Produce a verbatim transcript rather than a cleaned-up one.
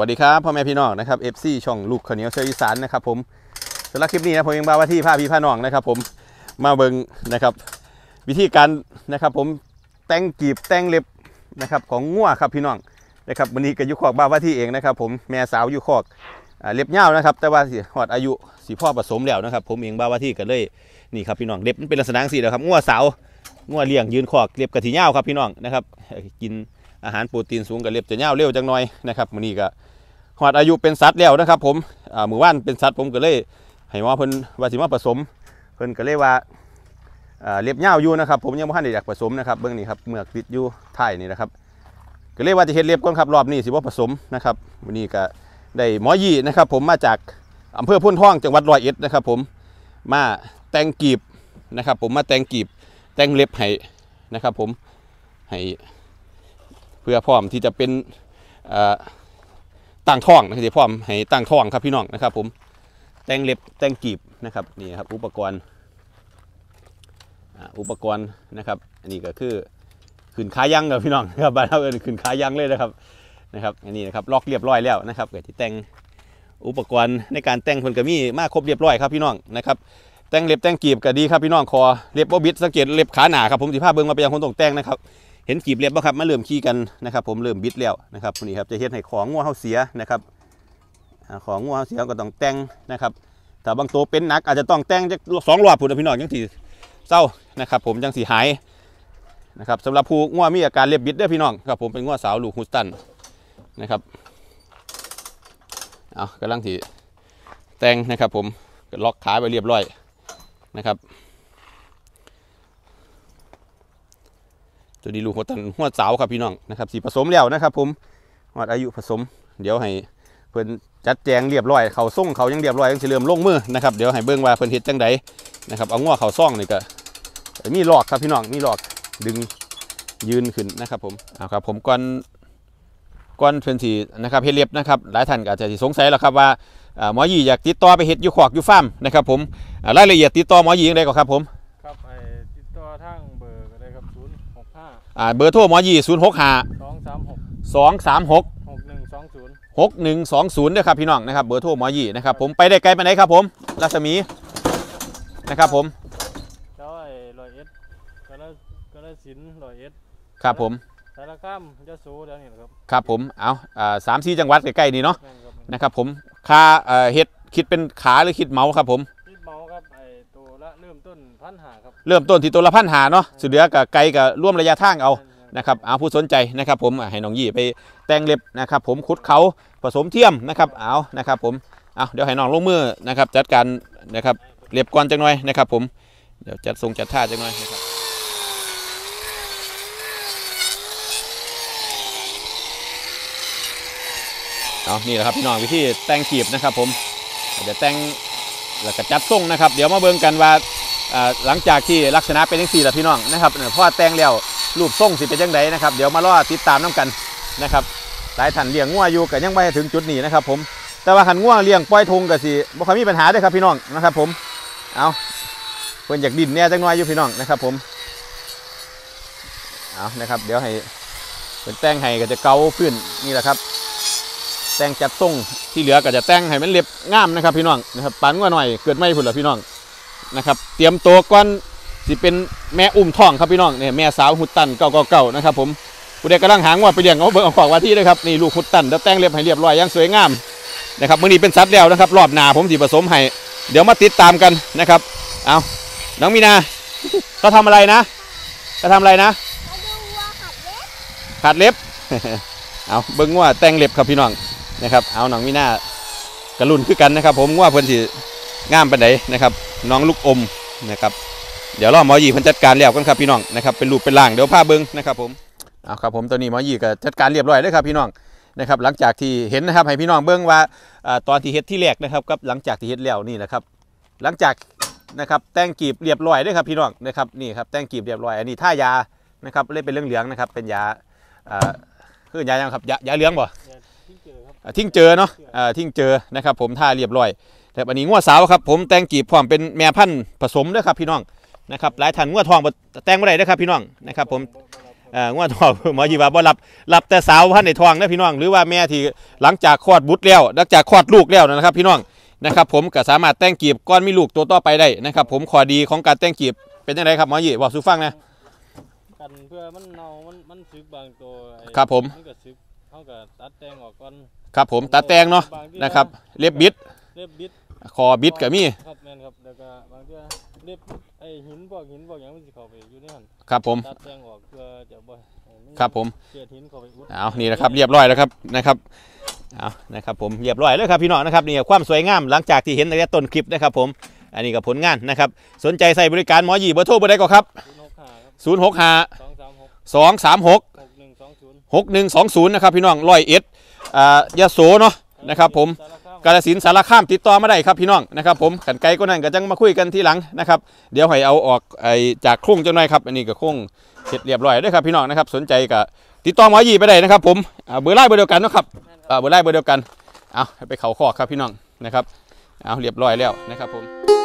วัสดีครับพ่อแม่พี่น้องนะครับ เอฟ ซี ช่องลูกข้าวเหนียวเชยอีสานนะครับผมสำหรับคลิปนี้นะผมยังมาว่าที่ผ้าพี่ผ้าน้องนะครับผมมาเบิ่งนะครับวิธีการนะครับผมแต่งกีบแต่งเล็บนะครับของงัวครับพี่น้องนะครับวันนี้ก็อยู่คอกบ้าว่าที่เองนะครับผมแม่สาวอยู่คอกเล็บยาวนะครับแต่ว่าสิหอดอายุสีพ่อผสมแล้วนะครับผมเองบ้าว่าที่กันเลยนี่ครับพี่น้องเล็บมันเป็นลักษณะสีแล้วครับงัวสาวงัวเลี้ยงยืนคอกเล็บกระถิ่นยาวครับพี่น้องนะครับกินอาหารโปรตีนสูงกับเล็บจะยาวเร็วจังหน่อยนะครับวันนี้ก็หอดอายุเป็นสัตว์แล้วนะครับผมหมู่บ้านเป็นสัตว์ผมก็เลยให้ว่าเพิ่นว่าสิมาผสมเพิ่นก็เลยว่าเล็บยาวอยู่นะครับผมยังไม่ทันได้อยากผสมนะครับเบื้องนี้ครับเมือกติดอยู่ท้ายนี่นะครับก็เลยว่าจะเฮ็ดเล็บก่อนครับรอบนี้สิว่าผสมนะครับวันนี้ก็ได้หมอยี่นะครับผมมาจากอำเภอพ้นท่องจังหวัดร้อยเอ็ดนะครับผมมาแต่งกีบนะครับผมมาแต่งกีบแต่งเล็บให้นะครับผมให้เพื่อพร้อมที่จะเป็นตั้งท้องนะครับพร้อมให้ตั้งท้องครับพี่น้องนะครับผมแต่งเล็บแต่งกีบนะครับนี่ครับอุปกรณ์อุปกรณ์นะครับอันนี้ก็คือขืนขายังกับพี่น้องครับบ้านเราเอิ้นขืนขายังเลยนะครับนะครับอันนี้นะครับล็อกเรียบร้อยแล้วนะครับเกิดที่แต่งอุปกรณ์ในการแต่งคนก็มีมาครบเรียบร้อยครับพี่น้องนะครับแต่งเล็บแต่งกีบก็ดีครับพี่น้องคอเล็บบ่บิดสังเกตเล็บขาหนาครับผมสิพาเบิ่งมาไปยังคนตรงแต่งนะครับเห็นกีบเล็บบ่ครับมาเริ่มขี้กันนะครับผมเริ่มบิดแล้วนะครับนี่ครับจะเฮ็ดให้ของงัวเฮาเสียนะครับของงัวเฮาเสียก็ต้องแต่งนะครับแต่บางตัวเป็นหนักอาจจะต้องแต่งจะสองรอบพุ่นพี่น้องจังสิเศร้านะครับผมจังสิหายนะครับสำหรับผู้งัวมีอาการเล็บบิดเด้อพี่น้องครับผมเป็นงัวสาวลูกฮูสตันนะครับเอากำลังที่แต่งนะครับผมล็อกขาไปเรียบร้อยนะครับตัวนี้ลูกฮูสตันหัวสาวครับพี่น้องนะครับสีผสมแล้วนะครับผมหมดอายุผสมเดี๋ยวให้เพิ่นจัดแจงเรียบร้อยเขาส่งเขายังเรียบร้อยยังสิเริ่มลงมือนะครับเดี๋ยวให้เบิ่งว่าเพิ่นเฮ็ดจังใดนะครับเอางัวเขาซ่องนี่ก็มีหลอกครับพี่น้องมีหลอกดึงยืนขึ้นนะครับผมเอาครับผมก่อนก่อนเพิ่นสินะครับเฮ็ดเล็บนะครับหลายท่านก็อาจจะสงสัยแล้วครับว่าหมอยี่อยากติดต่อไปเฮ็ดอยู่คอกอยู่ฟาร์มนะครับผมรายละเอียดติดต่อหมอยี่ยังไงก็ครับผมครับไอ้ติดต่อทางเบอร์ก็ได้ครับศูนย์หกห้าอ่าเบอร์โทรหมอยี่ศูนย์หกห้าสองสามหกสองสามหกหกหนึ่งสองศูนย์หกหนึ่งสองศูนย์ด้วยครับพี่น้องนะครับเบอร์โทรหมอยี่นะครับผมไปได้ไกลไปไหนครับผมรัศมีนะครับผมแล้วไอ้ร้อยเอ็ดก็ได้ก็ได้สินร้อยเอ็ดครับผมสารคามยะโสเดี๋ยวนี้ครับครับผมเอาอ่าสามสี่จังหวัดใกล้ๆนี่เนาะนะครับผมค่าเอ่อเฮ็ดคิดเป็นขาหรือคิดเมาครับผมคิดเมาครับไอ้ตัวละเริ่มต้นพันหาครับเริ่มต้นที่ตัวละพันหาเนาะสุดเหลือกับไกลกับร่วมระยะทางเอานะครับเอาผู้สนใจนะครับผมให้น้องยี่ไปแต่งเล็บนะครับผมขุดเขาผสมเทียมนะครับเอานะครับผมเอาเดี๋ยวให้น้องลงมือนะครับจัดการนะครับเล็บก่อนจังหน่อยนะครับผมเดี๋ยวจัดทรงจัดท่าจังหน่อยนะครับเอานี่แหละครับพี่น้องวิธีแต่งกีบนะครับผมเดี๋ยวแต่งแล้วก็จัดทรงนะครับเดี๋ยวมาเบิ่งกันว่าหลังจากที่ลักษณะเป็นอย่างสี่ละพี่น้องนะครับพอแต่งแล้วรูปทรงสิเป็นยังไงนะครับเดี๋ยวมารอติดตามน้ำกันนะครับหลายท่านเลี้ยงงัวอยู่ก็ยังไม่ถึงจุดนี้นะครับผมแต่ว่าขันงัวเลี้ยงปล่อยทงก็สิบ่ค่อยมีปัญหาด้วยครับพี่น้องนะครับผมเอาเพิ่นอยากดินเนี่ยจังน้อยอยู่พี่น้องนะครับผมเอานะครับเดี๋ยวให้เป็นแต่งให้ก็จะเกาพื้นนี่แหละครับแต่งจัดทรงที่เหลือก็จะแต่งให้มันเล็บงามนะครับพี่น้องนะครับปันงัวหน่อยเกิดไม่ผุดหรอพี่น้องนะครับเตรียมตัวก่อนสิเป็นแม่อุ้มท้องครับพี่น้องเนี่ยแม่สาวหุดตันเก่าเก่านะครับผมผู้ใดกำลังหางว่าไปเลี้ยงเอาเบิกเอาขอกว่าที่เลยครับนี่ลูกหุดตันแล้วแต่งเล็บให้เรียบร้อยอย่างสวยงามนะครับมื้อนี้เป็นสัตว์แล้วนะครับรอบหน้าผมสิผสมให้เดี๋ยวมาติดตามกันนะครับเอาน้องมีนาเขาทำอะไรนะเขาทำอะไรนะขัดเล็บเอาเบิ้งว่าแต่งเล็บครับพี่น้องนะครับเอาน้องมีนากระลุ่นคือกันนะครับผมว่าเพิ่นสิงามปานใดนะครับน้องลูกอมนะครับเดี๋ยวรอหมอยี่เพิ่นจัดการแล้วกันครับพี่น้องนะครับเป็นรูปเป็นร่างเดี๋ยวพาเบิ้งนะครับผมเอาครับผมตัวนี้หมอยี่ก็จัดการเรียบร้อยแล้วครับพี่น้องนะครับหลังจากที่เห็นนะครับให้พี่น้องเบิ้งว่าตอนที่เฮ็ดที่แรกนะครับกับหลังจากที่เฮ็ดแล้วนี่นะครับหลังจากนะครับแต่งกีบเรียบร้อยด้วยครับพี่น้องนะครับนี่ครับแต่งกีบเรียบร้อยอันนี้ท่ายานะครับเล่นเป็นเรื่องเหลืองนะครับเป็นยาคือยายังครับยายาเหลืองบ่ทิ้งเจอเนาะทิ้งเจอนะครับผมท่าเรียบร้อยแต่อันนี้งัวสาวครับผมแต่งกีบพร้อมเป็นแม่พันธุ์ผสมด้วยครับพี่น้องนะครับหลายท่านงัวทองแต่งไม่ได้ด้วยครับพี่น้องนะครับผมอ่างวดทองหมอยีว่าบ่รับรับแต่สาวพันในทองนะพี่น้องหรือว่าแม่ที่หลังจากคลอดบุตรแล้วหลังจากคลอดลูกแล้วนะครับพี่น้องนะครับผมก็สามารถแต่งกีบก้อนมีลูกตัวต่อไปได้นะครับผมข้อดีของการแต่งกีบเป็นยังไงครับหมอยีบอกสู่ฟังนะกันเพื่อมันเน่ามันมันซึกบางตัวครับผมมันก็ซึกเขาก็ตัดแต่งออกก่อนครับผมตัดแต่งเนาะนะครับเล็บบิดเล็บบิดคอบิดก็มีครับแม่นครับแล้วก็บางทีเล็บไอ้หินพวกหินพวกอย่างมันสิเข้าไปอยู่ในหั่นครับผมตัดแต่งออกเพื่อจะบ่ครับผมเศษหินเข้าไปอุดเอานี่นะครับเรียบร้อยแล้วครับนะครับเอานะครับผมเรียบร้อยแล้วครับพี่น้องนะครับนี่ความสวยงามหลังจากที่เห็นในต้นคลิปนะครับผมอันนี้ก็ผลงานนะครับสนใจใส่บริการหมอยีเบอร์โทรเบอร์ใดก็ครับศูนย์หกห้าสองสามหกหกหนึ่งสองศูนย์นะครับพี่น้องร้อยเอ็ดอ่ายะโสเนาะนะครับผมกาฬสินธุ์สารคามติดต่อมาได้ครับพี่น้องนะครับผมขันไกลก็นั่นก็จังมาคุยกันทีหลังนะครับเดี๋ยวให้เอาออกไอจากโครงจังหน่อยครับอันนี้ก็โครงเสร็จเรียบร้อยด้วยครับพี่น้องนะครับสนใจก็ติดต่อหมอยีไปได้นะครับผมเบอร์ไล่เบอร์เดียวกันนะครับเบอร์ไล่เบอร์เดียวกันเอาไปเขาคอกครับพี่น้องนะครับเอาเรียบร้อยแล้วนะครับผม